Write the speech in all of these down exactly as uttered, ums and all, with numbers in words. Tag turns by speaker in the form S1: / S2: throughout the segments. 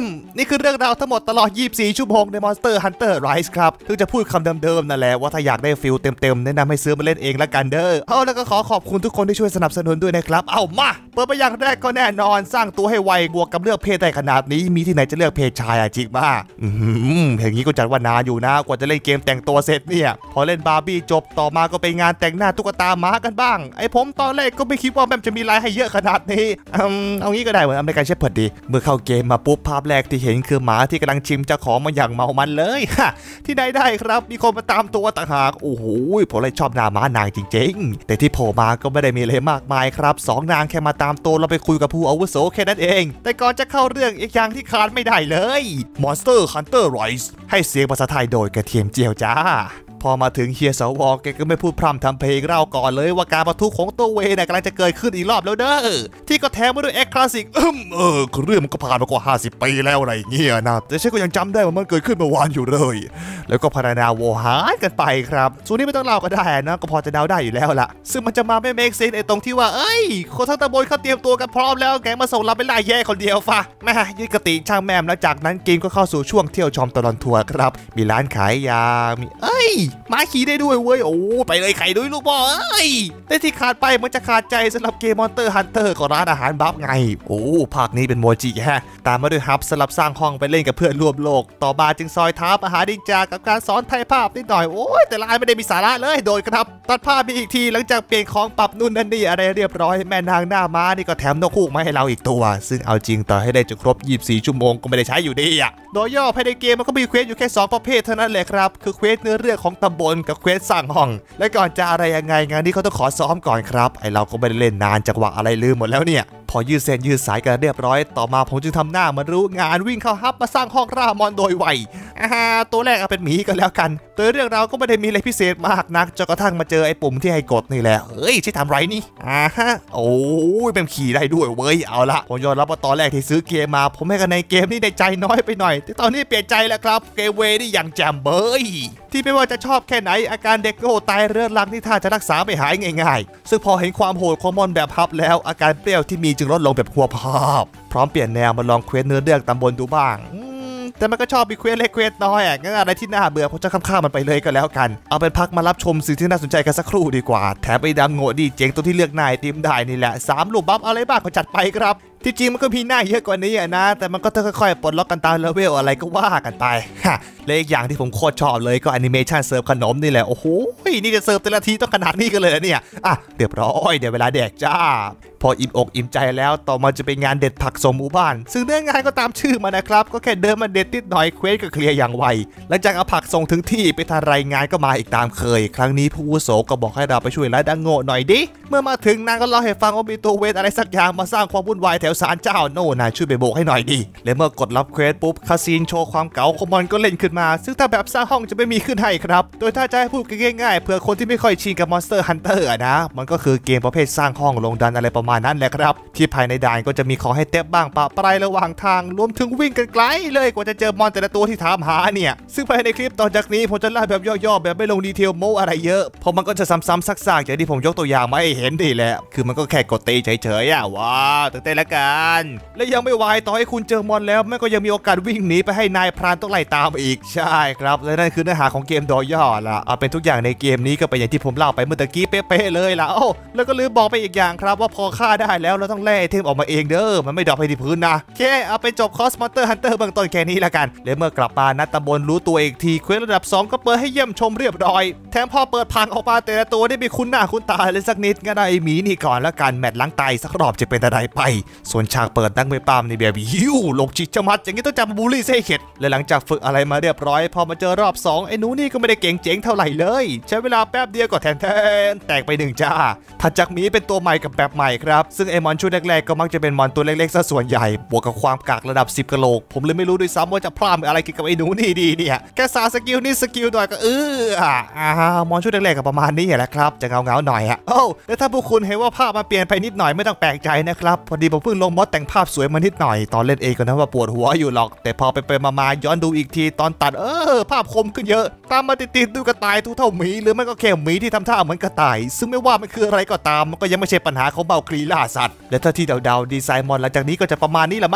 S1: นี่คือเรื่องราวทั้งหมดตลอดยี่สิบสี่ชั่วโมงใน Monster Hunter Rise ครับถึงจะพูดคำเดิมๆนั่นแหละว่าถ้าอยากได้ฟิลเต็มๆแนะนำให้ซื้อมาเล่นเองละกันเด้อเอาแล้วก็ขอขอบคุณทุกคนที่ช่วยสนับสนุนด้วยนะครับเอามาเปิดไปอย่างแรกก็แน่นอนสร้างตัวให้ไวบวกกับเลือกเพศได้ขนาดนี้มีที่ไหนจะเลือกเพศชายอะจริงป่ะอืมอย่างนี้ก็จัดว่านานอยู่นะกว่าจะเล่นเกมแต่งตัวเสร็จเนี่ยพอเล่นบาร์บี้จบต่อมาก็ไปงานแต่งหน้าตุ๊กตาม้ากันบ้างไอ้ผมตอนแรกก็ไม่คิดว่าแม่จะมีลายให้เยอะขนาดนี้อืมเอางี้ก็ได้เหมือนอเมริกันเชฟเพิร์ดดีเมื่อเข้าเกมมาปุ๊บภาพแรกที่เห็นคือหมาที่กำลังชิมเจ้าของมันอย่างเมามันเลยฮะที่ใดได้ครับมีคนมาตามตัวต่างหากโอ้โหผมเลยชอบหน้าม้านางจริงๆแต่ที่โผล่มาก็ไม่ได้มีอะไรมากมายครับสองนางแค่มาตามตัวเราไปคุยกับผู้อาวุโสแค่นั้นเองแต่ก่อนจะเข้าเรื่องอีกอย่างที่ขาดไม่ได้เลย Monster Hunter Rise ให้เสียงภาษาไทยโดยกระเทียมเจียวจ้าพอมาถึงเฮียสวอแกก็ไม่พูดพร่ำทำเพลงเล่าก่อนเลยว่าการประทุของตัวเวน่ะกำลังจะเกิดขึ้นอีกรอบแล้วเด้อที่ก็แถมมาด้วยเอ็กคลาสสิกอืมเออเรื่องมันก็ผ่านมากว่าห้าสิบปีแล้วอะไรเงี้ยนะแต่ฉันก็ยังจำได้ว่ามันเกิดขึ้นเมื่อวานอยู่เลยแล้วก็พรรณนาโวหารกันไปครับส่วนนี้ไม่ต้องเล่าก็ได้นะก็พอจะเดาได้อยู่แล้วล่ะซึ่งมันจะมาไม่เมคเซนส์ไอ้ตรงที่ว่าเอ้ยคนทั้งตำบลเขาเตรียมตัวกันพร้อมแล้วแกมาส่งเราเป็นลายแย่คนเดียวฟะแม่ยืดกติช่างแม่มแล้วจากนั้นเกมก็เข้าสู่ช่วงเที่ยวชมตลอดทัวร์ครับมีร้านขายยามีเอ้ยม้าขี่ได้ด้วยเว้ยโอ้ไปเลยไข่ด้วยลูกบอเอ้ยแต่ที่ขาดไปมันจะขาดใจสำหรับเกม Monster Hunter ของร้านอาหารบัฟไงโอ้ภาคนี้เป็นโมจิฮะตามมาด้วยฮับสำหรับสร้างห้องไปเล่นกับเพื่อนร่วมโลกต่อมาจึงซอยท้าอาหารดิจากับการสอนไทยภาพนิดหน่อยโอ้ยแต่ลายไม่ได้มีสาระเลยโดยครับตัดภาพมีอีกทีหลังจากเปลี่ยนของปรับนู่นนั่นนี่อะไรเรียบร้อยแม่นางหน้าม้านี่ก็แถมนกฮูกมาให้เราอีกตัวซึ่งเอาจริงต่อให้ได้จนครบยี่สิบสี่ชั่วโมงก็ไม่ได้ใช้อยู่ดีอ่ะโดยย่อภายในเกมมันก็มีเควสอยู่แค่สองประเภทเท่านั้นแหละครับคือเควสเนื้อเรื่องของตำบลกับเควสสร้างห้องและก่อนจะอะไรยังไงงานนี้เขาต้องขอซ้อมก่อนครับไอเราก็ไม่ได้เล่นนานจังหวะอะไรลืมหมดแล้วเนี่ยพอยืดเส้นยืดสายกันเรียบร้อยต่อมาผมจึงทำหน้ามันรู้งานวิ่งเข้าฮับมาสร้างห้องรามอนโดยไวอ่าตัวแรกเอาเป็นหมีก็แล้วกันตัวเรื่องเราก็ไม่ได้มีอะไรพิเศษมากนักจนกระทั่งมาเจอไอ้ปุ่มที่ให้กดนี่แหละเฮ้ยใช่ทำไรนี่อ่าฮะโอ้ยเป็นขี่ได้ด้วยเว้ยเอาละผมยอมรับว่าตอนแรกที่ซื้อเกมมาผมให้กันในเกมนี่ได้ใจน้อยไปหน่อยแต่ตอนนี้เปลี่ยนใจแล้วครับเกมเวนี่อย่างแจ่มเบยที่ไม่ว่าจะชอบแค่ไหนอาการเด็กโง่ตายเรื้อรังที่ท่าจะรักษาไม่หายง่ายๆซึ่งพอเห็นความโหดของมอนแบบฮับแล้วอาการเปรี้ยวที่มีจึงลดลงแบบหัวภาพพร้อมเปลี่ยนแนวมาลองเควสเนื้อเรื่องตำบลดูบ้างแต่มันก็ชอบมีเควสเล็กเควสน้อยอ่ะงั้นอะไรที่น่าเบื่อผมจะข้ามๆมันไปเลยก็แล้วกันเอาเป็นพักมารับชมสิ่งที่น่าสนใจกันสักครู่ดีกว่าแถมไปดังโง่ดีเจ๋งตัวที่เลือกนายทีมได้นี่แหละสามลูกบัฟอะไรบ้างก็จัดไปครับที่จริงมันก็มีหน้าเยอะกว่านี้อ่ะนะแต่มันก็ต้องค่อยๆปลดล็อกกันตามเลเวลอะไรก็ว่ากันไปฮะและอีกอย่างที่ผมโคตรชอบเลยก็แอนิเมชันเสิร์ฟขนมนี่แหละโอ้โหนี่จะเสิร์ฟแต่ละทีต้องขนาดนี้กันเลยเนี่ยอ่ะเรียบร้อยเดี๋ยวเวลาแดกจ้าพออิ่มอกอิ่มใจแล้วต่อมาจะเป็นงานเด็ดผักสมหมู่บ้านซึ่งเนื้องานก็ตามชื่อมานะครับก็แค่เดินมาเด็ดนิดหน่อยเควสก็เคลียร์อย่างไวหลังจากเอาผักส่งถึงที่ไปทานรายงานก็มาอีกตามเคยครั้งนี้ผู้อาวุโสก็บอกให้เราไปช่วยร้านดังโง่หน่อยดิเมื่อมาถึงนางก็เล่าให้ฟังว่ามีตัวเวทอะไรสักอย่างมาสร้างความวุ่นวายแถวศาลเจ้าโน่นายช่วยไปโบกให้หน่อยดิและเมื่อกดรับเควสปุ๊บคาซีนโชว์ความเก๋าของมันก็เล่นขึ้นมาซึ่งถ้าแบบสร้างห้องจะไม่มีขึ้นให้ครับโดยถ้าจะให้พูดง่ายๆเผื่อคนที่ไม่ค่อยชินกับ Monster Hunter อะนะมันก็คือเกมประเภทสร้างห้องลงดันอะไรประมาณนั้นแหละครับที่ภายในด่านก็จะมีของให้เต็บบ้างปะปลายระหว่างทางรวมถึงวิ่งกันไกลเลยกว่าจะเจอมอนแต่ละตัวที่ถามหาเนี่ยซึ่งภายในคลิปต่อจากนี้ผมจะเล่าแบบย่อๆแบบไม่ลงดีเทลโม้อะไรเยอะเพราะมันก็จะซ้ำๆซักๆอย่างที่ผมยกตัวอย่างมาให้เห็นนี่แหละคือมันก็แค่กดตีเฉยๆอ่ะว้าวตื่นเต้นละกันและยังไม่วายต่อให้คุณเจอมอนแล้วแม่ก็ยังมีโอกาสวิ่งหนีไปให้นายพรานต้องไล่ตามอีกใช่ครับและนั่นคือเนื้อหาของเกมโดยย่อละเอาเป็นทุกอย่างในเกมนี้ก็เป็นอย่างที่ผมเล่าไปเมื่อตะกี้เป๊ะๆเลยล่ะโอ้แล้วก็ลืมบอกไปอีกอย่างครับว่าพอฆ่าได้แล้วเราต้องแล่ไอเทมออกมาเองเด้อมันไม่ดรอปไปที่พื้นนะโอเคเอาไปจบคอส Monster Hunter เบื้องต้นแค่นี้ละกันและเมื่อกลับมานัดตำบลรู้ตัวอีกทีเควสระดับสองก็เปิดให้เยี่ยมชมเรียบร้อยแถมพอเปิดพังออกมาแต่ละตัวได้มีคุ้นหน้าคุ้นตาเลยสักนิดก็ได้หมีนี่ก่อนละกันแมตช์ล้างไตสักรอบจะเป็นอะไรไปส่วนฉากเปิดตั้งไม่ปามในแบบฮิวลงจิตจมัดอย่างนี้ต้องจำบูลลี่เซ่เข็ดและหลังจากฝึกอะไรมาเรียบร้อยพอมาเจอรอบสองไอ้หนูนี่ก็ไม่ได้เก่งเจ๋งเท่าไหร่เลยใช้เวลาแป๊บเดียวก็แทนแทนแตกไปหนึ่งจ้าถัดจากหมีเป็นตัวใหม่กับแบบใหม่ครับซึ่งไอมอนชุดแรกๆก็มักจะเป็นมอนตัวเล็กๆซะส่วนใหญ่บวกกับความกากระดับสิบกะโหลกผมเลยไม่รู้ด้วยซ้ำว่าจะพลาดอะไรเกี่ยวกับไอ้หนูนี่ดีเนี่ยแค่สาสกิลนี่สกิลหน่อยก็เอออ่ามอนชุดแรกๆก็ประมาณนี้แหละครับจะเงาๆหน่อยฮะโอ้แล้วถ้าพวกคุณเห็นว่าภาพมันเปลี่ยนไปนิดหน่อยไม่ต้องแปลกใจนะครับพอดีผมเพิ่งลงมอดแต่งภาพสวยมานิดหน่อยตอนเล่นเองก็นะว่าปวดหัวอยู่หรอกแต่พอไปไปมาๆย้อนดูอีกทีตอนตัดเออภาพคมขึ้นเยอะตามมาติดๆดูกระต่ายทุเท่าหมีหรือไม่ก็แค่หมีที่ทำท่าเหมือนกระต่ายซึ่งไม่ว่ามันคืออะไรก็ตามมันก็ยังไม่ใช่ปัญหาของเบาคลีล่าสัตว์และถ้าที่เดาๆดีไซน์มอนหลังจากนี้ก็จะประมาณนี้ละมั้ง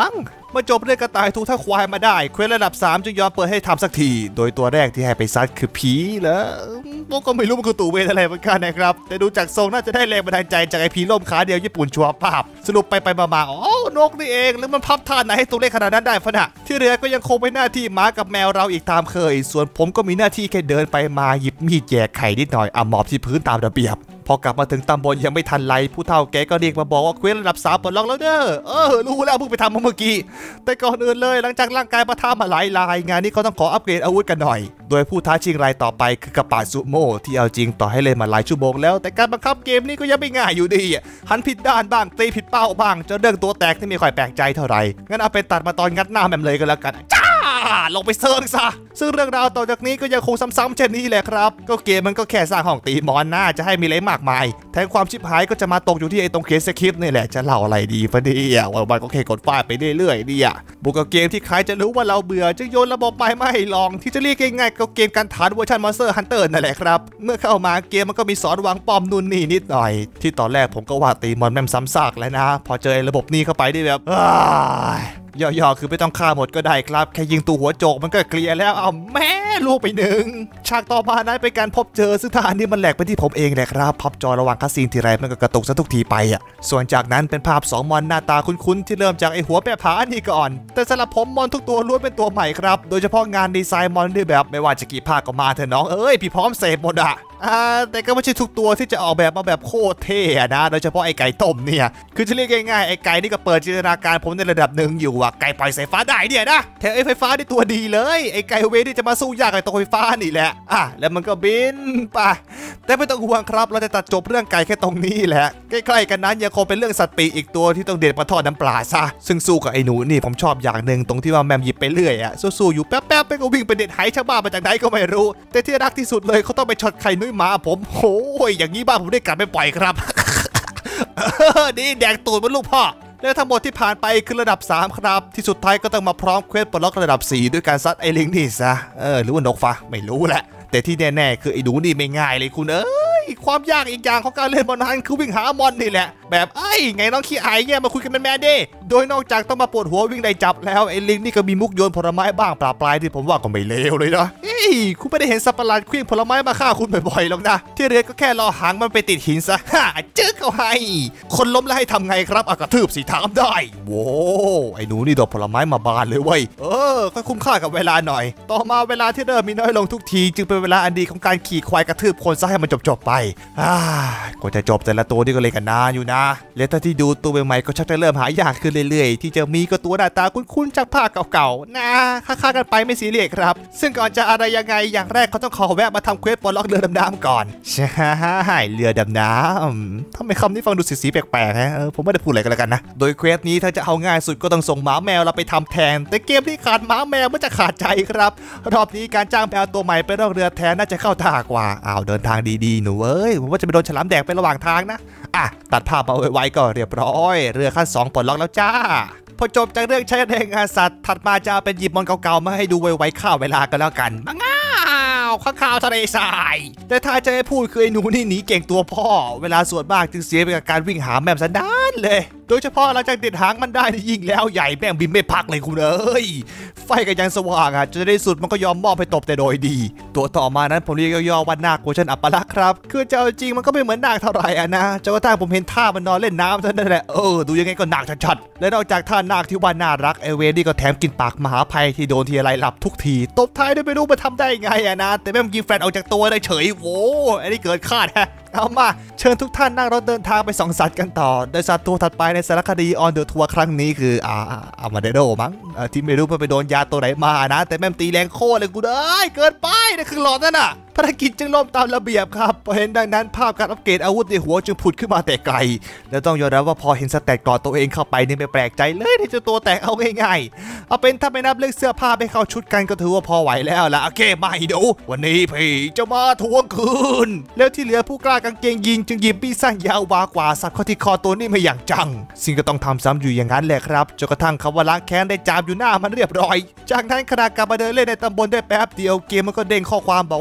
S1: มาจบเรื่องกระต่ายถูกท่าควายมาได้เควสระดับสามจึงยอมเปิดให้ทำสักทีโดยตัวแรกที่ให้ไปซัดคือผีเหรอผมก็ไม่รู้มันคือตู่เวทอะไรเหมือนกันนะครับแต่ดูจากทรงน่าจะได้แรงบันดาลใจจากไอ้ผีล่มขาเดียวญี่ปุ่นชัวร์ภาพสรุปไปไปมาๆอ๋อนกนี่เองแล้วมันพับท่าไหนให้ตัวเล็กขนาดนั้นได้ฟะนะที่เหลือก็ยังคงเป็นหน้าที่หมากับแมวเราอีกตามเคยส่วนผมก็มีหน้าที่แค่เดินไปมาหยิบมีดแยกไข่นิดหน่อยอ่ะหมอบที่พื้นตามระเบียบพอกลับมาถึงตำบลยังไม่ทันไรผู้เฒ่าแกก็เรียกมาบอกว่าเควสระดับสามปลดล็อกแล้วเด้อเออรู้แล้วเพิ่งไปทำมาเมื่อกี้แต่ก่อนอื่นเลยหลังจากร่างกายประทามาหลายลายงานนี้เขาต้องขออัปเกรดอาวุธกันหน่อยโดยผู้ท้าชิงรายต่อไปคือกระป๋าซูโม่ที่เอาจริงต่อให้เล่นมาหลายชั่วโมงแล้วแต่การบังคับเกมนี้ก็ยังไม่ง่ายอยู่ดีหันผิดด้านบ้างตีผิดเป้าบ้างจนเรื่องตัวแตกที่ไม่ค่อยแปลกใจเท่าไหร่งั้นเอาไปตัดมาตอนงัดหน้าแมมเลยกันแล้วกันจ้าลงไปเซิร์งซะซึ่งเรื่องราวต่อจากนี้ก็ยังคงซ้ำๆเช่นนี้แหละครับก็เกมมันก็แค่สร้างห้องตีมอนน่าจะให้มีอะไรมากมายแทนความชิบหายก็จะมาตกอยู่ที่ไอ้ตรงเขียนสคริปต์นี่แหละจะเล่าอะไรดีฟะเนี่ยวันๆก็แค่กดฟาดไปเรื่อยๆเนี่ยบุกกับเกมที่ใครจะรู้ว่าเราเบื่อจึงโยนระบบใหม่มาให้ลองที่จะเรียกง่ายๆก็เกมการฐานเวอร์ชัน Monster Hunter นั่นแหละครับเมื่อเข้ามาเกมมันก็มีสอนวางป้อมนู่นนี่นิดหน่อยที่ตอนแรกผมก็ว่าตีมอนแม่มซ้ำซากแล้วนะพอเจอระบบนี้เข้าไปได้แบบย่อๆคือไม่ต้องฆ่าหมดก็ได้ครับแค่ยิงตัวหัวโจกมันก็เคลียร์แล้วเอาแม่ลูกไปหนึ่งฉากต่อมานั้นเป็นการพบเจอซึ่งทหารนี่มันแหลกไปที่ผมเองแหละครับพับจอระหว่างคัสซีนทีไรมันก็กระตุกซะทุกทีไปอ่ะส่วนจากนั้นเป็นภาพสองมอนหน้าตาคุ้นๆที่เริ่มจากไอหัวแปะผาอันนี้ก่อนแต่สำหรับผมมอนทุกตัวล้วนเป็นตัวใหม่ครับโดยเฉพาะงานดีไซน์มอนด้วยแบบไม่ว่าจะกี่ภาคก็มาเถอะน้องเอ้ยพี่พร้อมเสพหมดอ่ะอ่าแต่ก็ไม่ใช่ทุกตัวที่จะออกแบบมาแบบโคตรเท่นะโดยเฉพาะไอไก่ต้มเนี่ยคือจะเรียกง่ายๆไอไก่นี่ก็เปิดจินตนาการผมในระดับหนึ่งอยู่อ่ะไก่ปล่อยสายฟ้าได้เนี่ยนะแถมไอไฟฟ้าได้ตัวดีเลยไอไก่เวที่จะมาสู้ยากกับตัวไฟฟ้านี่แหละอ่ะแล้วมันก็บินไปแต่ไม่ต้องห่วงครับเราจะตัดจบเรื่องไก่แค่ตรงนี้แหละใกล้ๆกันนั้นยังคงเป็นเรื่องสัตว์ปีกอีกตัวที่ต้องเด็ดมาทอดน้ำปลาซะซึ่งสู้กับไอหนูนี่ผมชอบอย่างหนึ่งตรงที่ว่าแมมหยิบไปเรื่อยอ่ะสู้ๆอยู่แป๊บๆไปก็วิ่งไปเด็ดไหชาวบ้านมาจากไหนก็ไม่รู้แต่ที่รักที่สุดเลยเขาต้องไปช็อตไข่นุ้ยหมาผมโอ้ยอย่างนี้บ้านผมได้กลับไปปล่อยครับ นี่แดงตูดมันลูกพ่อและทั้งหมดที่ผ่านไปคือระดับสามครับที่สุดท้ายก็ต้องมาพร้อมเควสปลดล็อกระดับสี่ด้วยการซัดไอ้ลิงนี่ซะเออหรือว่านกฟ้าไม่รู้แหละแต่ที่แน่ๆคือไอ้หนูนี่ไม่ง่ายเลยคุณเอ้ยความยากอีกอย่างของการเล่นมอนฮันคือวิ่งหามอนนี่แหละแบบไอ้ไงน้องขี้ไอเนี่ยมาคุยกันเป็นแมนเด้โดยนอกจากต้องมาปวดหัววิ่งได้จับแล้วไอ้ลิงนี่ก็มีมุกโยนผลไม้บ้างปลาปลายที่ผมว่าก็ไม่เลวเลยนะเฮ้ยคุณไม่ได้เห็นสัตว์ประหลาดเคลื่อนผลไม้มาฆ่าคุณบ่อยๆหรอกนะที่เรือก็แค่รอหางมันไปติดหินซะฮ่าจึ๊กเขาให้คนล้มแล้วให้ทำไงครับอากระทืบสีถามได้โว้ไอ้หนูนี่โดนผลไม้มาบานเลยเว้ยเออก็คุ้มค่ากับเวลาหน่อยต่อมาเวลาที่เริ่มมีน้อยลงทุกทีจึงเป็นเวลาอันดีของการขี่ควายกระทืบคนซะให้มันจบๆไปอ่ากว่าจะจบแต่ละตัวนี่ก็เลยกันนานอยู่นะและถ้าที่ดูตัวใหม่ๆก็ชักจะเริ่มหายากขึ้นเรื่อยๆที่จะมีก็ตัวหน้าตาคุ้นๆจากภาคเก่าๆนะค่าๆกันไปไม่ซีเรียสครับซึ่งก่อนจะอะไรยังไงอย่างแรกเขาต้องขอแวะมาทำเควสปลดล็อกเรือดำน้ำก่อนใช่เรือดำน้ำทำไมคำนี้ฟังดูสีๆแปลกๆฮะเออผมไม่ได้พูดอะไรกันแล้วกันนะโดยเควสนี้ถ้าจะเอาง่ายสุดก็ต้องส่งหมาแมวเราไปทำแทนแต่เกมที่ขาดหมาแมวมันจะขาดใจครับรอบนี้การจ้างแมวตัวใหม่ไปล่องเรือแทนน่าจะเข้าท่ากว่าอ้าวเดินทางดีๆหนูเอ้ยผมว่าจะไปโดนฉลามแดกไประหว่างทางนะอ่ะตัดภาพมาไว้ก็เรียบร้อยเรือขั้นสองปลดล็อกแล้วจ้าพอจบจากเรื่องใช้แรงงานสัตว์ถัดมาจะเป็นหยิบมอนเก่าๆมาให้ดูไวๆข้าวเวลากันแล้วกันมังอ้าวข้าวข้าวทะเลทรายแต่ถ้าจะให้พูดคือไอ้หนูนี่หนีเก่งตัวพ่อเวลาส่วนมากจึงเสียไปกับการวิ่งหาแมมสันดานเลยโดยเฉพาะหลังจากติดหางมันได้ยิ่งแล้วใหญ่แม่งบินไม่พักเลยคุณเอ้ยไฟกันยังสว่างอ่ะจนในสุดมันก็ยอมมอบให้ตบแต่โดยดีตัวต่อมานั้นผมเรียกย่อๆว่านาคเวอร์ชันอัปลักษณ์ครับคือเจ้าจริงมันก็ไม่เหมือนนาคเท่าไหร่อ่ะนะจนกระทั่งผมเห็นท่ามันนอนเล่นน้ำเท่านั้นแหละเออดูยังไงก็นาคชัดๆและนอกจากท่านาคที่ว่าน่ารักเอเวนี่ก็แถมกินปากมหาภัยที่โดนทีไรหลับทุกทีตบท้ายด้วยไม่รู้มาทำได้ไงอ่ะนะแต่แม่งยิงแฟนออกจากตัวได้เฉยโว้อันนี้เกิดคาดฮะเอามาเชิญทุกท่านนั่งรถเดินทางไปส่องสัตว์กันต่อโดยสัตว์ตัวถัดไปในสารคดี On the Tour ครั้งนี้คืออ่าอามาเดโดมั้งที่ไม่รู้ไปโดนยาตัวไหนมานะแต่แม่งตีแรงโคตรเลยกูเอ้ยเกินไปนี่คือหลอดนั่นน่ะภารกิจจึงล่มตามระเบียบครับพอเห็นดังนั้นภาพการอัปเกรดอาวุธในหัวจึงผุดขึ้นมาแต่ไกลแล้วต้องยอมรับว่าพอเห็นสแตทก่อนตัวเองเข้าไปนี่ไม่แปลกใจเลยที่จะตัวแตกเอาง่ายๆเอาเป็นถ้าไม่นับเรื่องเสื้อผ้าไปเข้าชุดกันก็ถือว่าพอไหวแล้วล่ะโอเคมาให้ดูวันนี้พี่จะมาทวงคืนแล้วที่เหลือผู้กล้ากางเกงยิงจึงหยิบมีดสั้นยาววากว่าสับเข้าที่คอตัวนี้มาอย่างจังซึ่งก็ต้องทำซ้ำอยู่อย่างนั้นแหละครับจนกระทั่งคำว่าล้างแค้นได้จามอยู่หน้ามันเรียบร้อยจากนั้นขณะกลับมาเดินเล่นในตำบลได้แป๊บเดียวเกมมันก็เด้งข้อความบอกว่ามีเควส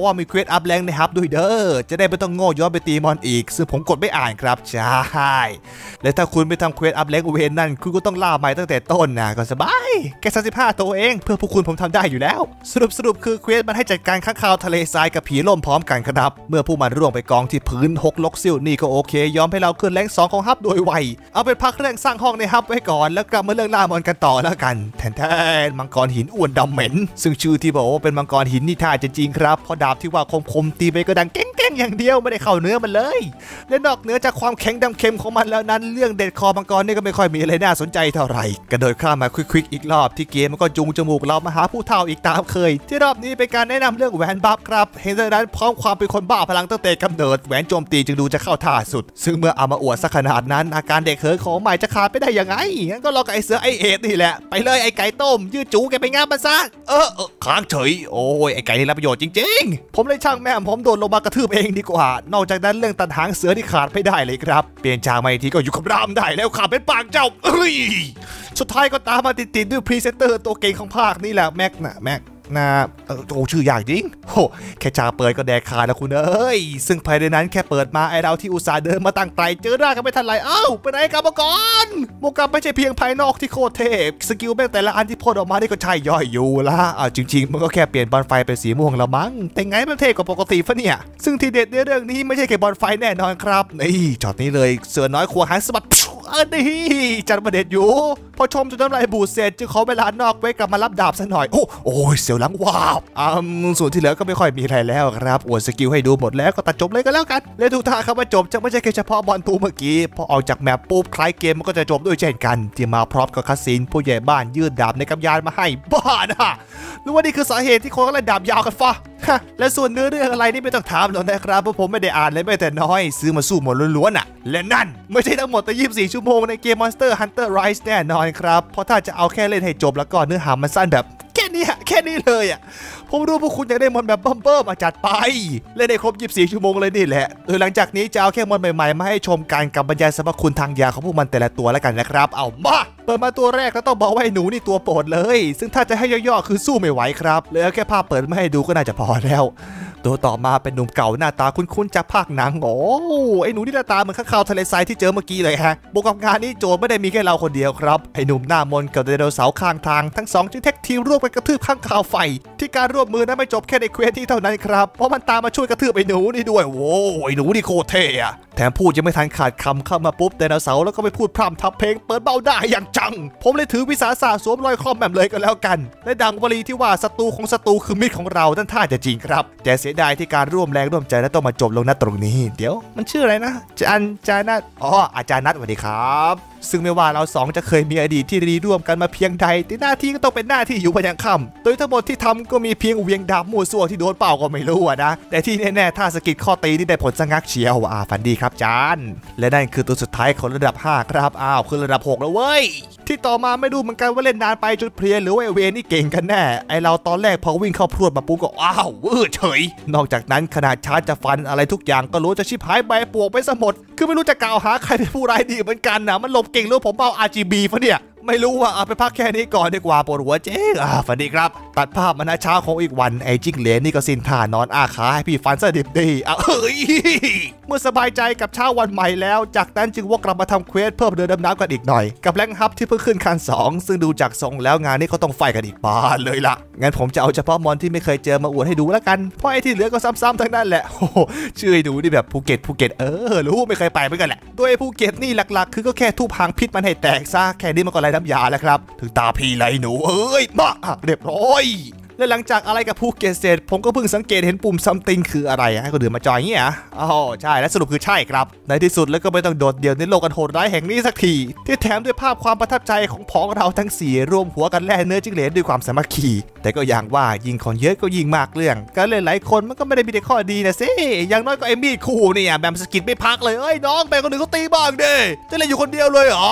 S1: สอัพแรงในฮับด้วยเด้อจะได้ไม่ต้องโง่ย้อนไปตีมอนอีกซึ่งผมกดไม่อ่านครับใช่และถ้าคุณไปทำเควสอัพแรงเวนนั่นคุณก็ต้องล่าใหม่ตั้งแต่ต้นนะก็สบายแค่สามสิบห้าตัวเองเพื่อพวกคุณผมทำได้อยู่แล้วสรุปสรุปคือเควสมันให้จัดการข้างคาวทะเลทรายกับผีล่มพร้อมกันครับเมื่อผู้มันร่วงไปกองที่พื้นหกล็อกซิลนี่ก็โอเคยอมให้เราขึ้นแรงสองของฮับโดยไวเอาเป็นพักเรื่องสร้างห้องในฮับไว้ก่อนแล้วกลับมาเรื่องล่ามอนกันต่อแล้วกันแทนแทนมังกรหินอ้วนดำเหม็นซึ่งชื่อที่บอกว่าเป็นมังกรหินนี่ท่าจะจริงครับเพราะดาบที่ว่าคมๆตีไปก็ดังเก้งๆอย่างเดียวไม่ได้เข้าเนื้อมันเลยและนอกเหนือจากความแข็งดำเค็มของมันแล้วนั้นเรื่องเด็ดคอมังกรนี่ก็ไม่ค่อยมีอะไรน่าสนใจเท่าไหร่กระโดดข้ามมาควิกๆอีกรอบที่เกมมันก็จุงจมูกเรามาหาผู้เฒ่าอีกตามเคยที่รอบนี้เป็นการแนะนำเรื่องแหวนบัฟครับเห็นดังนั้นพร้อมความเป็นคนบ้าพลังตั้งแต่กำเนิดแหวนโจมตีจึงดูจะเข้าท่าสุดซึ่งเมื่อเอามาอวดสักขนาดนั้นอาการเด็กเหินของใหม่จะขาดไปได้ยังไงงั้นก็รอกับไอเสือไอเอ็ดนี่แหละไปเลยไอไก่ต้มยืดจูแกไปงานมันซะเออเออค้างเฉยโอ้ยไอไก่นี่รับประโยชน์จริงๆผมเลยช่างแม่ผมโดนลงมากระทืบเองดีกว่านอกจากนั้นเรื่องตัดหางเสือที่ขาดไม่ได้เลยครับเปลี่ยนจากมาอีกทีก็อยู่กับรามได้แล้วขาเป็นปากเจ้าเอ้ยสุดท้ายก็ตามมาติดๆด้วยพรีเซนเตอร์ตัวเก่งของภาคนี่แหละแม็กนะแม็กนะโอ้ชื่ออย่างจริงโอ้แค่ชาเปิดก็แดกขาดแล้วคุณเอ้ยซึ่งภายในนั้นแค่เปิดมาไอเราที่อุตส่าห์เดินมาตั้งไกลเจอหน้ากันไม่ทันไรเอ้าไปไหนกันมาก่อนโมกับไม่ใช่เพียงภายนอกที่โคตรเทพสกิลแม่งแต่ละอันที่พ่นออกมาได้ก็ใช่ย่อยอยู่ละอ่าจริงๆมันก็แค่เปลี่ยนบอลไฟเป็นสีม่วงละมั้งแต่ไงมันเท่กว่าปกติฟะเนี่ยซึ่งทีเด็ดในเรื่องนี้ไม่ใช่แค่บอลไฟแน่นอนครับนี่จอดนี้เลยเสือน้อยขวางสะบัดอันนี้จัดประเด็นอยู่พอชมจนน้ำลายบูดเสร็จจึงขอเวลานอกไว้กลับมารับดาบซะหน่อยโอ้โอ้ยเสียวหลังวาบอ่าส่วนที่เหลือก็ไม่ค่อยมีอะไรแล้วครับอวดสกิลให้ดูหมดแล้วก็ตัดจบเลยก็แล้วกันและทุกท่าครับว่าจบจะไม่ใช่แค่เฉพาะบอลตูเมื่อกี้พอออกจากแมปปุ๊บคล้ายเกมมันก็จะจบด้วยเช่นกันที่มาพร้อมกับคัสซีนผู้ใหญ่บ้านยืดดาบในกำยานมาให้บ้านะหรือว่านี่คือสาเหตุที่คนก็เล่นดาบยาวกันฟะและส่วนเนื้อเรื่องอะไรนี่ไม่ต้องถามหรอกนะครับเพราะผมไม่ได้อ่านเลยแม้แต่น้อยซื้อมาสู้หมดล้วนๆอ่ะและนั่นไม่ใช่ทั้งหมดแต่ยี่สิบสี่ชั่วโมงในเกม Monster Hunter Rise แน่นอนครับเพราะถ้าจะเอาแค่เล่นให้จบแล้วก็เนื้อหามันสั้นแบบแค่นี้แค่นี้เลยอ่ะผมรู้พวกคุณอยากได้มอนแบบเบิ่มๆมาจัดไปเล่นได้ครบยี่สิบสี่ชั่วโมงเลยนี่แหละโดยหลังจากนี้จะเอาแค่มอนใหม่ๆมาให้ชมกันกับบรรยายสรรพคุณทางยาของพวกมันแต่ละตัวแล้วกันนะครับเอามาเปิดมาตัวแรกแล้วต้องบอกว่าไอ้หนูนี่ตัวโปรดเลยซึ่งถ้าจะให้ย่อๆคือสู้ไม่ไหวครับเลยเอาแค่ภาพเปิดมาให้ดูก็น่าจะพอแล้วตัวต่อมาเป็นหนุ่มเก่าหน้าตาคุ้นๆจากภาคหนังโอ้ไอ้หนูนี่หน้าตาเหมือนข้างคาวทะเลทรายที่เจอเมื่อกี้เลยฮะบวกกับงานนี้โจทย์ไม่ได้มีแค่เราคนเดียวครับไอ้หนุ่มหน้ามนกับไดโนเสาร์ข้างทางทั้งสองจึงแท็กทีมร่วมกันกระทืบข้างคาวไฟที่การร่วมมือนั้นไม่จบแค่ในเควสที่เท่านั้นครับเพราะมันตามมาช่วยกระทืบไอ้หนูนี่ด้วยโว้ไอ้หนูนี่โคตรเท่อะแถมพูดยังไม่ทันขาดคำเข้ามาปุ๊บไดโนเสาร์แล้วก็ไปพูดพร่ำทับเพลงเปิดเบ้าได้อย่างจังผมเลยถือวิสาสะสวมรอยคล่อมแบบเลยก็แล้วกันและดังวลีที่ว่าศัตรูของศัตรูคือมิตรของเรานั่นท่าจะจริงครับแต่เสียดายที่การร่วมแรงร่วมใจและต้องมาจบลงณตรงนี้เดี๋ยวมันชื่ออะไรนะอาจารย์นัทอ๋ออาจารย์นัทสวัสดีครับซึ่งไม่ว่าเราสองจะเคยมีอดีตที่ดีร่วมกันมาเพียงใดแต่หน้าที่ก็ต้องเป็นหน้าที่อยู่พยังค่ำโดยทั้งหมดที่ทำก็มีเพียงเวียงดาบมั่วซั่วที่โดนเป่าก็ไม่รู้นะแต่ที่แน่ๆถ้าสกิดข้อตีนี่ได้ผลสงักเฉียวอ่าฝันดีครับจานและนั่นคือตัวสุดท้ายของระดับห้าครับอ้าวคือระดับหกแล้วเว้ยที่ต่อมาไม่รู้เหมือนกันว่าเล่นนานไปจนเพลียหรือว่าเวนี่เก่งกันแน่ไอเราตอนแรกพอวิ่งเข้าพรวดมาปุ๊บก็อ้าวเออเฉยนอกจากนั้นขนาดชาร์จจะฟันอะไรทุกอย่างก็รู้จะชิบหายใบปวกไปซะหมดคือไม่รู้จะกล่าวหาใครเป็นผู้ร้ายดีเหมือนกันนะมันหลบเก่งหรือผมเอา อาร์ จี บี ฟะเนี่ยไม่รู้ว่าเอาไปพักแค่นี้ก่อนดีกว่าปวดหัวเจ๊อ่าฝันดีครับตัดภาพมาหน้าเช้าของอีกวันไอ้จิ้งเหลนนี่ก็สิ้นท่านอนอาขาให้พี่ฟันซะดิบดีอ่ะเฮ้ยเมื่อสบายใจกับเช้าวันใหม่แล้วจากนั้นจึงวกกลับมาทำเควสเพิ่มเดินดำน้ำกันอีกหน่อยกับแรงฮับที่เพิ่งขึ้นคันสองซึ่งดูจากทรงแล้วงานนี้เขาต้องไฟกันอีกบานเลยล่ะงั้นผมจะเอาเฉพาะมอนที่ไม่เคยเจอมาอวดให้ดูแล้วกันเพราะไอ้ที่เหลือก็ซ้ำๆทั้งนั้นแหละโอ้ชื่อให้ดูนี่แบบภูเก็ตภูเก็ตเออรู้ไม่เคยไปเหมือนกันแหละโดยภูเก็ตนี่หลักๆคือก็แค่ทุบหางพิษมันให้แตกซะแค่นี้มันก็ไรน้ำยาแล้วครับถึงตาพี่ไรหนูเอ้ยมาเรียบร้อยและหลังจากอะไรกับภูเก็ตเสร็จผมก็เพิ่งสังเกตเห็นปุ่มซัมติงคืออะไรให้คนอื่นมาจอยเงี้ยอ๋อใช่และสรุปคือใช่ครับในที่สุดแล้วก็ไม่ต้องโดดเดี่ยวในโลกอันโหดร้ายแห่งนี้สักทีที่แถมด้วยภาพความประทับใจของพ้องเราทั้งสี่รวมหัวกันแล่เนื้อจิ้งเหลนด้วยความสามัคคีแต่ก็อย่างว่ายิงคนเยอะก็ยิงมากเรื่องการเล่นหลายคนมันก็ไม่ได้มีแต่ข้อดีนะสิอย่างน้อยก็ไอ้มีดคู่เนี่ยแบบสกิดไม่พักเลยเอ้ยน้องไปคนอื่นเขาตีบ้างเด้จะเล่นอยู่คนเดียวเลยเหรอ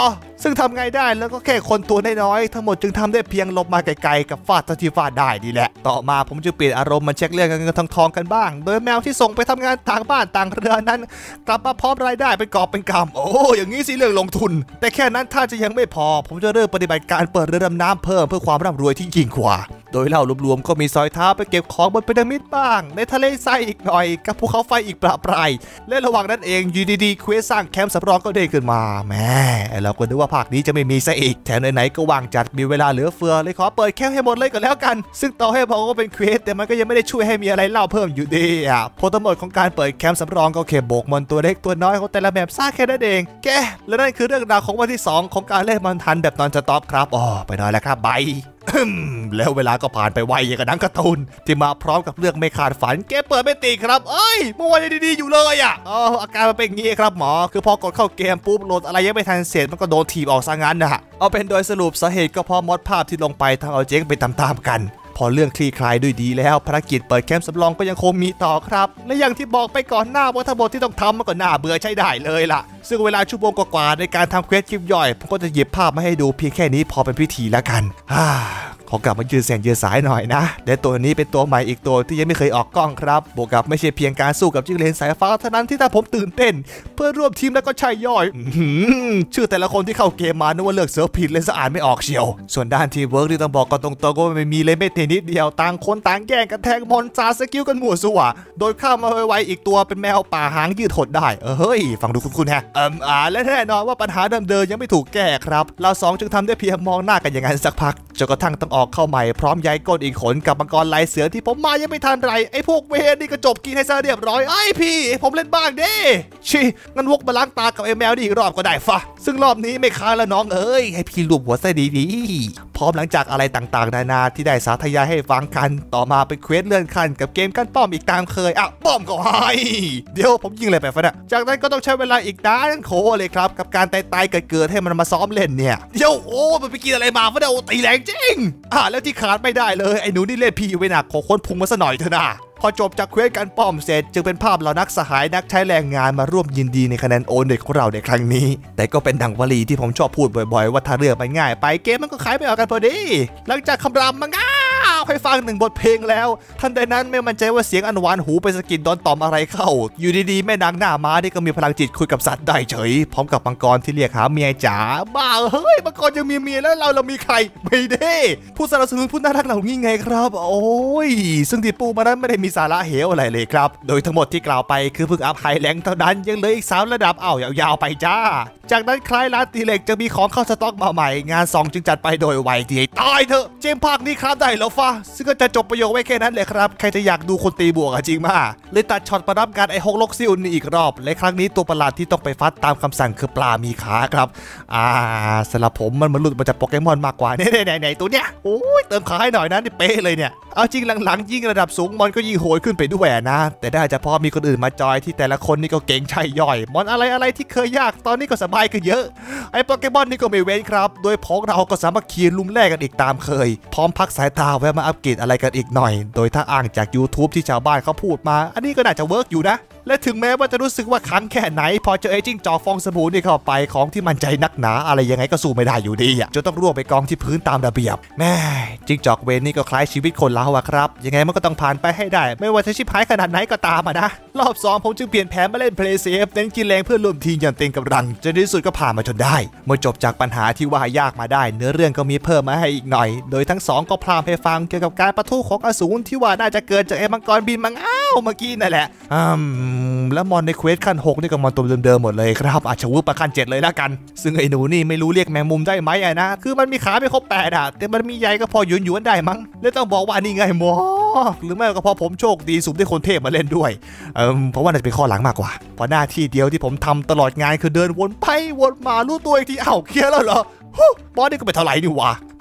S1: ซึ่งทำไงได้แล้วก็แค่คนตัวน้อยๆทั้งหมดจึงทำได้เพียงหลบมาไกลๆกับฟาดที่ฟาดได้ดีแหละต่อมาผมจะเปลี่ยนอารมณ์มาเช็คเรื่องเงินทองกันบ้างโดยแมวที่ส่งไปทำงานต่างบ้านต่างเรือนนั้นกลับมาพร้อมรายได้เป็นกอบเป็นกำโอ้อย่างนี้สิเรื่องลงทุนแต่แค่นั้นถ้าจะยังไม่พอผมจะเริ่มปฏิบัติการเปิดเรือดำน้ำเพิ่มเพื่อความร่ำรวยที่ยิ่งกว่าโดยเล่ารวมๆก็มีซอยเท้าไปเก็บของบนพีระมิดบ้างในทะเลทรายอีกหน่อยกับภูเขาไฟอีกประปรายและระหว่างนั้นเองอยู่ดีๆเควสสร้างแคมป์สำรองก็เด้งขึ้นมาแม่เราก็นึกว่าภาคนี้จะไม่มีซะอีกแถมไหนๆก็ว่างจัดมีเวลาเหลือเฟือเลยขอเปิดแคมป์ให้หมดเลยก็แล้วกันซึ่งต่อให้บอกว่าเป็นเควสแต่มันก็ยังไม่ได้ช่วยให้มีอะไรเล่าเพิ่มอยู่ดีอ่ะผลทั้งหมดของการเปิดแคมป์สำรองก็แค่โบกมอนตัวเล็กตัวน้อยของแต่ละแบบสร้างแค่นั้นเองแกและนั่นคือเรื่องราวของวันที่สองของการเล่นมอนทันแบบนอนสต็อปครับอ๋อไปนอนแล้วครับบายแล้วเวลาก็ผ่านไปไวอย่างกับหนังการ์ตูนที่มาพร้อมกับเรื่องไม่คาดฝันแกเปิดไม่ติดครับเอ้ยเมื่อวานดีๆอยู่เลยอ่ะอ๋ออาการมันเป็นอย่างนี้ครับหมอคือพอกดเข้าเกมปุ๊บโหลดอะไรยังไม่ทันเสร็จมันก็โดนถีบออกซะงั้นนะฮะเอาเป็นโดยสรุปสาเหตุก็เพราะมอดภาพที่ลงไปทำเอาเจ๊งไปตามๆกันพอเรื่องคลี่คลายด้วยดีแล้วภารกิจเปิดแคมป์สำรองก็ยังคงมีต่อครับและอย่างที่บอกไปก่อนหน้าว่าทั้งหมดที่ต้องทำมันก็น่าเบื่อใช้ได้เลยล่ะซึ่งเวลาชั่วโมงกว่าในการทำเควสคลิปย่อยผมก็จะหยิบภาพมาให้ดูเพียงแค่นี้พอเป็นพิธีแล้วกันฮ่าขอกลับมายืนเสียงยืนสายหน่อยนะและตัวนี้เป็นตัวใหม่อีกตัวที่ยังไม่เคยออกกล้องครับบวกกับไม่ใช่เพียงการสู้กับจิ้งเหลนสายฟ้าเท่านั้นที่ทำผมตื่นเต้นเพื่อร่วมทีมแล้วก็ใช่ย่อยชื่อแต่ละคนที่เข้าเกมมานึกว่าเลือกเสือผิดเลยสะอ่านไม่ออกเชียวส่วนด้านทีมเวิร์กที่ต้องบอกก็ตรงๆก็ไม่มีเลยไม่เทนิดเดียวต่างคนต่างแย่งกันแทงมอนซาสกิลกันมั่วซั่วโดยข้ามมาไวๆอีกตัวเป็นแมวป่าหางยืดหดได้เฮ้ยฟังดูคุ้นๆฮะเอิ่มอ่าและแน่นอนว่าปัญหาเดิมๆยังไม่ถูกแก้ครับเราสองจึงทำได้เพียงมองหน้ากันอย่างนั้นสักพักจนกระทั่งต้องออกเข้าใหม่พร้อมย้ายก้นอีกขนกับมังกรลายเสือที่ผมมายังไม่ทันไรไอ้พวกเวรนี่ก็จบกินให้ซะเรียบร้อยไอ้พี่ผมเล่นบ้างเด้ชิงั้นวกมาล้างตากับไอ้แมวนี่อีกรอบก็ได้ฟะซึ่งรอบนี้ไม่ค้างแล้วน้องเอ้ยให้พี่รวบหัวซะดีๆพร้อมหลังจากอะไรต่างๆนานาที่ได้สาธยายให้ฟังกันต่อมาเป็นเควสเลื่อนขั้นกับเกมกั้นป้อมอีกตามเคยอ่ะป้อมก็ให้เดี๋ยวผมยิงเลยไปฟะเนี่ยจากนั้นก็ต้องใช้เวลาอีกนานโคเลยครับกับการตายๆเกิดๆให้มันมาซ้อมเล่นเนี่ยเดี๋ยวโอ้มันไปกินอะไรมาฟะเนี่ยโอ้ตีแรงจริงอ่ะแล้วที่ขาดไม่ได้เลยไอ้หนูนี่เล่นพี่ไว้หนักขอค้นพุงมาซะหน่อยเถอะนะพอจบจากเควสการป้อมเสร็จจึงเป็นภาพเหล่านักสหายนักใช้แรงงานมาร่วมยินดีในคะแนนโอนเด็กของเราในครั้งนี้แต่ก็เป็นดังวลีที่ผมชอบพูดบ่อยๆว่าถ้าเรื่องมันง่ายไปเกมมันก็ขายไม่ออกกันพอดีหลังจากคำรามมาง่าให้ฟังหนึ่งบทเพลงแล้วทันใดนั้นไม่มั่นใจว่าเสียงอันหวานหูไปสะกิดโดนตอมอะไรเข้าอยู่ดีๆแม่นางหน้าม้าได้ก็มีพลังจิตคุยกับสัตว์ได้เฉยพร้อมกับมังกรที่เรียกหาเมียจ๋าบ้าเฮ้ยมังกรยังมีเมียแล้วเราเรามีใครไม่ได้ผู้สนับสนุนผู้น่ารักเหล่านี้ไงครับโอ้ยซึ่งที่ปูมานั้นไม่ได้มีสาระเหวอะไรเลยครับโดยทั้งหมดที่กล่าวไปคือเพิ่งอัพไฮแลงเท่านั้นยังเหลืออีกสามระดับเอายาวๆไปจ้าจากนั้นคล้ายร้านตีเหล็กจะมีของเข้าสต็อกมาใหม่งานสองจึงจัดไปโดยไวทีตายเถอะเจมภาคนี้ครับได้แล้วฟ้าซึ่งก็จะจบประโยคไว้แค่นั้นเลยครับใครจะอยากดูคนตีบวกจริงมากเลยตัดช็อตประดับการไอฮกลกซิลนี่อีกรอบและครั้งนี้ตัวประหลาดที่ต้องไปฟัดตามคำสั่งคือปลามีขาครับอ่าสำหรับผมมันมันหลุดมาจากโปเกมอนมากกว่าเนี่ยไหนๆตัวเนี้ยโอ้ยเติมขาให้หน่อยนะนี่เป๊ะเลยเนี่ยเอาจริงหลังๆยิ่งระดับสูงมอนก็ยิ่งโหยขึ้นไปด้วยนะแต่ได้จะพอมีคนอื่นมาจอยที่แต่ละคนนี่ก็เก่งใช่ย่อยมอนอะไรอะไรที่เคยยากตอนนี้ก็สบายขึ้นเยอะไอ้โปเกมอนนี่ก็ไม่เว้นครับโดยพวกเราก็สามัคคีลุมแลกกันอีกตามเคยพร้อมพักสายตาแวะมาอัปเกรดอะไรกันอีกหน่อยโดยถ้าอ้างจาก YouTube ที่ชาวบ้านเขาพูดมาอันนี้ก็น่าจะเวิร์กอยู่นะและถึงแม้ว่าจะรู้สึกว่าครั้งแค่ไหนพอเจอไอ้จิ้งจอกฟองสบู่นี่เข้าไปของที่มันใจนักหนาอะไรยังไงก็สู้ไม่ได้อยู่ดีอ่ะจนต้องร่วงไปกองที่พื้นตามระเบียบแม่จิ้งจอกเวนนี่ก็คล้ายชีวิตคนเราอะครับยังไงมันก็ต้องผ่านไปให้ได้ไม่ว่าจะชิบหายขนาดไหนก็ตามอะนะรอบสองผมจึงเปลี่ยนแผนมาเล่นเพลย์เซฟเน้นกินแรงเพื่อร่วมทีมอย่างเต็มกำลังจนในที่สุดก็ผ่านมาจนได้เมื่อจบจากปัญหาที่ว่ายากมาได้เนื้อเรื่องก็มีเพิ่มมาให้อีกหน่อยโดยทั้งสองก็พรามให้ฟังเกี่ยวกับการปะทุของอสูรที่ว่าน่าจะเกิดจากไอ้มังกรบินมังอ้าวเมื่อกี้นั่นแหละอืมแล้วมอนในเควสขั้นหกนี่ก็มอนตัวเดิมๆหมดเลยครับอาจจะวุบไปขั้นเจ็ดเลยละกันซึ่งไอ้หนูนี่ไม่รู้เรียกแมงมุมได้ไหมอะนะคือมันมีขาไม่ครบแปดอะแต่มันมีใยก็พอหยวนๆได้มั้งแล้วต้องบอกว่านี่ไงหมอหรือไม่ก็เพราะผมโชคดีสุ่มได้คนเทพมาเล่นด้วยเออเพราะว่าน่าจะเป็นข้อหลังมากกว่าเพราะหน้าที่เดียวที่ผมทำตลอดงานคือเดินวนไปวนมารู้ตัวอีกทีอ้าวเคลียร์แล้วเหรอบอสนี่ก็ไม่เท่าไหร่นี่วะ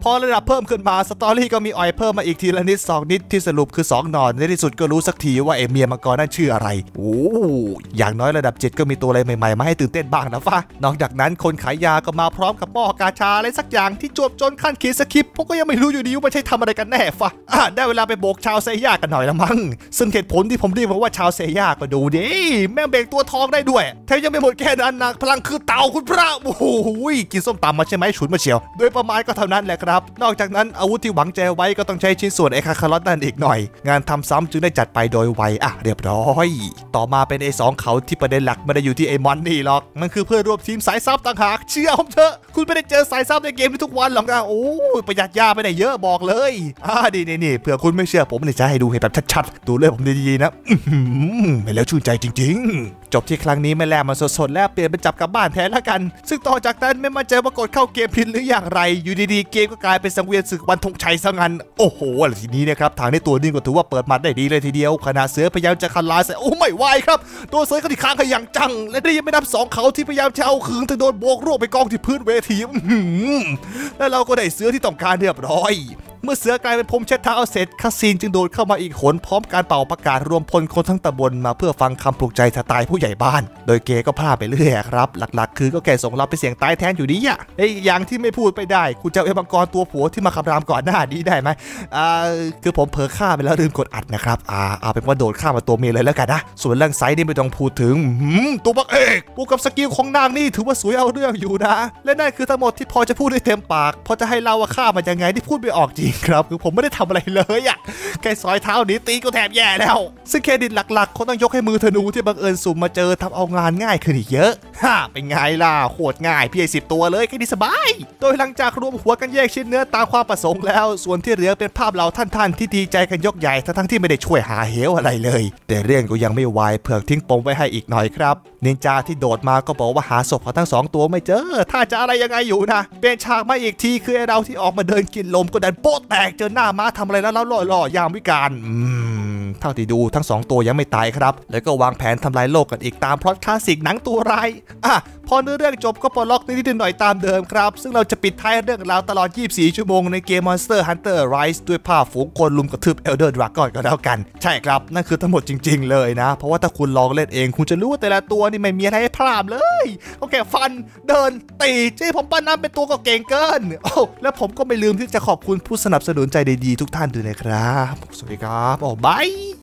S1: พอระดับเพิ่มขึ้นมาสตอรี่ก็มีอ่อยเพิ่มมาอีกทีละนิดสองนิดที่สรุปคือสองหนอนในที่สุดก็รู้สักทีว่าเอเมียมังกรนั่นชื่ออะไรโอ้อย่างน้อยระดับเจ็ดก็มีตัวอะไรใหม่ๆมาให้ตื่นเต้นบ้างนะฟ้านอกจากนั้นคนขายยาก็มาพร้อมกับหม้อกาชาอะไรสักอย่างที่จวบจนขั้นขีดสคริปต์ผมก็ยังไม่รู้อยู่ดีว่ามันใช่ทำอะไรกันแน่ฟ้าอ่ะได้เวลาไปโบกชาวเซย่ากันหน่อยละมั้งซึ่งเหตุผลที่ผมเรียกมันว่าชาวเซย่าก็ดูดิแม่งเบรกตัวทองได้ด้วยแถมยังไม่หมดแค่นั้นนะพลังคือเต่าคุณพระโอ้โหกินส้มตำมาใช่ไหมฉุนมาเชียวโดยประมาณก็เท่านั้นแหละครับนอกจากนั้นอาวุธที่หวังใจไว้ก็ต้องใช้ชิ้นส่วนไอคาคาร์ลอตนั่นอีกหน่อยงานทำซ้ำจึงได้จัดไปโดยไวอ่ะเรียบร้อยต่อมาเป็นไอสองเขาที่ประเด็นหลักไม่ได้อยู่ที่ไอมอนนี่หรอกมันคือเพื่อนร่วมทีมสายซับต่างหากเชื่อผมเถอะคุณไม่ได้เจอสายซับในเกมทุกวันหรอกนะโอ้ประหยัดยาไปไหนเยอะบอกเลยอ่าดีนี่นี่เผื่อคุณไม่เชื่อผมเนี่ยจะให้ดูให้แบบชัดๆดูเลยผมดีๆนะไม่แล้วชื่นใจจริงๆจบที่ครั้งนี้ไม่แลมันสดๆแล้วเปลี่ยนเป็นจับกลับบ้านแทนแล้วกันซึ่งต่อจากนั้นไม่มาเจอปรากฏเข้าเกมผิดหรืออย่างไรอยู่ดีๆเกมก็กลายเป็นสังเวียนศึกวันธงชัยซะงั้นโอ้โหทีนี้นะครับทางในตัวนี้ก็ถือว่าเปิดมาได้ดีเลยทีเดียวขณะเสือพยายามจะคันลายใส่โอ้ไม่ไหวครับตัวเสือเขาที่ค้างขยังจังและได้ยังไม่นับสองเขาที่พยายามจะเอาคืนแต่โดนโบกรวบไปกองที่พื้นเวทีแล้วเราก็ได้เสือที่ต้องการเรียบร้อยเมื่อเสือกลายเป็นพรมเช็ดเท้าเสร็จคาซีนจึงโดดเข้ามาอีกหนพร้อมการเป่าประกาศรวมพลคนทั้งตำบลมาเพื่อฟังคำปลุกใจสไตล์ผู้ใหญ่บ้านโดยเกก็พลาดไปเรื่อยครับหลักๆคือก็แค่ส่งเราไปเสียงตายแทนอยู่ดีอ่ะไอ้อย่างที่ไม่พูดไปได้คุณจะเอามังกรตัวผัวที่มาขับรามก่อนหน้านี้ได้ไหมอ่าคือผมเผลอฆ่าไปแล้วลืมกดอัดนะครับอ่าเอาเป็นว่าโดดฆ่ามาตัวเมียเลยแล้วกันนะส่วนเรื่องไซส์นี่ไม่ต้องพูดถึงตัวบักเอกบวกกับสกิลของนางนี่ถือว่าสวยเอาเรื่องอยู่นะและนั่นคือทั้งหมดที่พอจะพูดได้เต็มปากพอจะให้เราว่าฆ่ามันยังไงที่พูดไม่ออกจริงครับคือผมไม่ได้ทำอะไรเลยอ่ะแค่ซอยเท้าหนีตีก็แทบแย่แล้วซึ่งเครดิตหลักๆเขาต้องยกให้มือธนูที่บังเอิญสุ่มมาเจอทำเอางานง่ายขึ้นอีกเยอะฮ่าเป็นไงล่ะโคตรง่ายพี่ไอ้สิบตัวเลยแค่นี้สบายโดยหลังจากรวมหัวกันแยกชิ้นเนื้อตามความประสงค์แล้วส่วนที่เหลือเป็นภาพเราท่านๆที่ดีใจกันยกใหญ่ทั้งที่ไม่ได้ช่วยหาเหวอะไรเลยแต่เรื่องก็ยังไม่วายเผื่อทิ้งปมไว้ให้อีกหน่อยครับนินจาที่โดดมาก็บอกว่าหาศพของทั้งสองตัวไม่เจอถ้าจะอะไรยังไงอยู่นะเป็นฉากมาอีกทีคือไอ้เราที่ออกมาเดินกินลมก็ดันโป๊ะแตกเจอหน้าม้าทำอะไรแล้วแล้วล่อๆยามวิกาลอืมเท่าที่ดูทั้งสองตัวยังไม่ตายครับแล้วก็วางแผนทำลายโลกกันอีกตามพล็อตคลาสสิกหนังตัวร้ายอ่ะพอเนื้อเรื่องจบก็ปลดล็อกนิดๆหน่อยๆตามเดิมครับซึ่งเราจะปิดท้ายเรื่องราวตลอดยี่สิบสี่ชั่วโมงในเกม Monster Hunter Rise ด้วยภาพฝูงคนลุมกระทืบ Elder Dragon ก็แล้วกันใช่ครับนั่นคือทั้งหมดจริงๆเลยนะเพราะว่าถ้าคุณลองเล่นเองคุณจะรู้ว่าแต่ละตัวนี่ไม่มีอะไรให้พลาดเลยโอเคฟันเดินตีที่ผมปั้นน้ำเป็นตัวก็เก่งเกินโอ้แล้วผมก็ไม่ลืมที่จะขอบคุณผู้สนับสนุนใจดีๆทุกท่านด้วยนะครับสวัสดีครับโอ้บาย